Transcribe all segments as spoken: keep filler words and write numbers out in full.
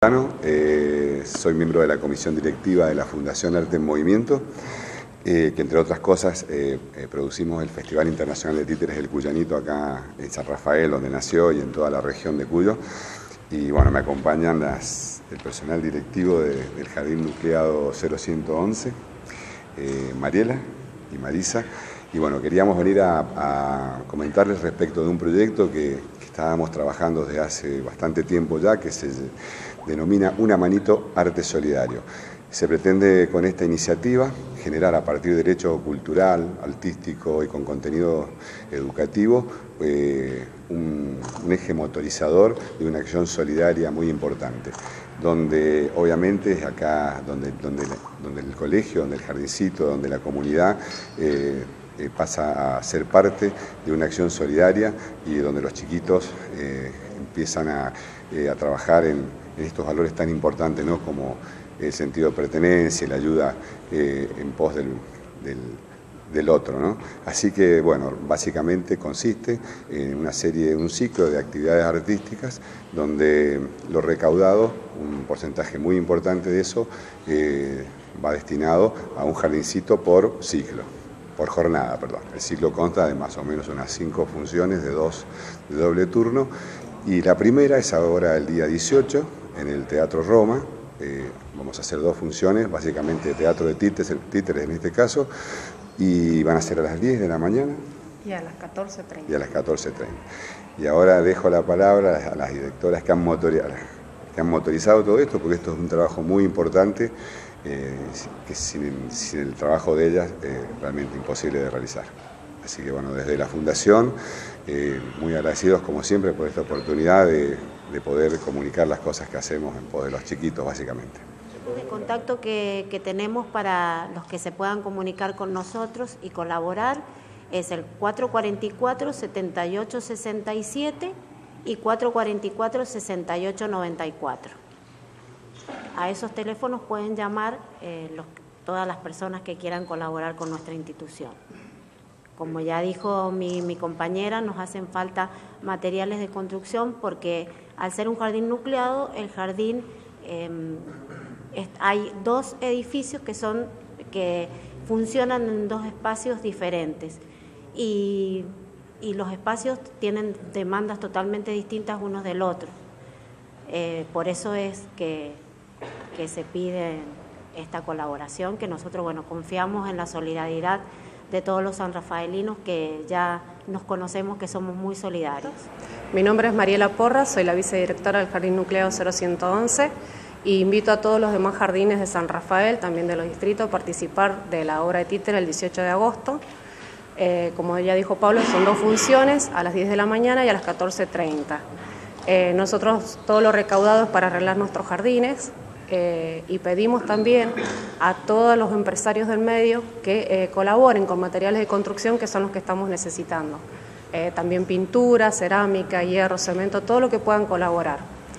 Eh, soy miembro de la comisión directiva de la Fundación Arte en Movimiento, eh, que entre otras cosas eh, eh, producimos el Festival Internacional de Títeres del Cuyanito acá en San Rafael, donde nació, y en toda la región de Cuyo. Y bueno, me acompañan las, el personal directivo de, del Jardín Nucleado cero ciento once, eh, Mariela y Marisa. Y bueno, queríamos venir a, a comentarles respecto de un proyecto que, que estábamos trabajando desde hace bastante tiempo ya, que se denomina Una Manito Arte Solidario. Se pretende con esta iniciativa generar a partir del hecho cultural, artístico y con contenido educativo eh, un, un eje motorizador de una acción solidaria muy importante, donde obviamente es acá donde, donde, donde el colegio, donde el jardincito, donde la comunidad eh, eh, pasa a ser parte de una acción solidaria y donde los chiquitos eh, empiezan a, eh, a trabajar en, en estos valores tan importantes, ¿no?, como el sentido de pertenencia y la ayuda eh, en pos del, del, del otro, ¿no? Así que, bueno, básicamente consiste en una serie, un ciclo de actividades artísticas donde lo recaudado, un porcentaje muy importante de eso, eh, va destinado a un jardincito por ciclo, por jornada, perdón. El ciclo consta de más o menos unas cinco funciones de dos de doble turno, y la primera es ahora el día dieciocho en el Teatro Roma. Eh, vamos a hacer dos funciones, básicamente teatro de títeres, títeres en este caso, y van a ser a las diez de la mañana. Y a las catorce treinta. Y a las catorce treinta. Y ahora dejo la palabra a las directoras que han, motori que han motorizado todo esto, porque esto es un trabajo muy importante, eh, que sin, sin el trabajo de ellas es eh, realmente imposible de realizar. Así que bueno, desde la Fundación, eh, muy agradecidos como siempre por esta oportunidad de, de poder comunicar las cosas que hacemos en pos de los chiquitos, básicamente. El contacto que, que tenemos para los que se puedan comunicar con nosotros y colaborar es el cuatro cuatro cuatro, setenta y ocho sesenta y siete y cuatro cuatro cuatro, sesenta y ocho noventa y cuatro. A esos teléfonos pueden llamar eh, los, todas las personas que quieran colaborar con nuestra institución. Como ya dijo mi, mi compañera, nos hacen falta materiales de construcción porque al ser un jardín nucleado, el jardín, eh, es, hay dos edificios que, son, que funcionan en dos espacios diferentes y, y los espacios tienen demandas totalmente distintas unos del otro. Eh, por eso es que, que se pide esta colaboración, que nosotros, bueno, confiamos en la solidaridad de todos los sanrafaelinos que ya nos conocemos, que somos muy solidarios. Mi nombre es Mariela Porras, soy la vicedirectora del Jardín Nucleado cero ciento once y invito a todos los demás jardines de San Rafael, también de los distritos, a participar de la obra de títere el dieciocho de agosto. Eh, como ya dijo Pablo, son dos funciones, a las diez de la mañana y a las catorce treinta. Eh, nosotros todo lo recaudado es para arreglar nuestros jardines. Eh, y pedimos también a todos los empresarios del medio que eh, colaboren con materiales de construcción, que son los que estamos necesitando. Eh, también pintura, cerámica, hierro, cemento, todo lo que puedan colaborar.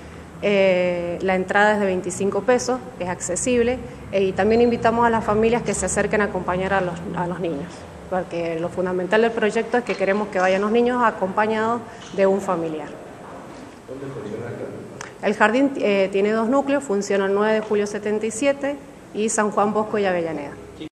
Eh, la entrada es de veinticinco pesos, es accesible, eh, y también invitamos a las familias que se acerquen a acompañar a los, a los niños, porque lo fundamental del proyecto es que queremos que vayan los niños acompañados de un familiar. ¿Dónde funciona el jardín? El jardín eh, tiene dos núcleos, funciona el nueve de julio setenta y siete y San Juan Bosco y Avellaneda.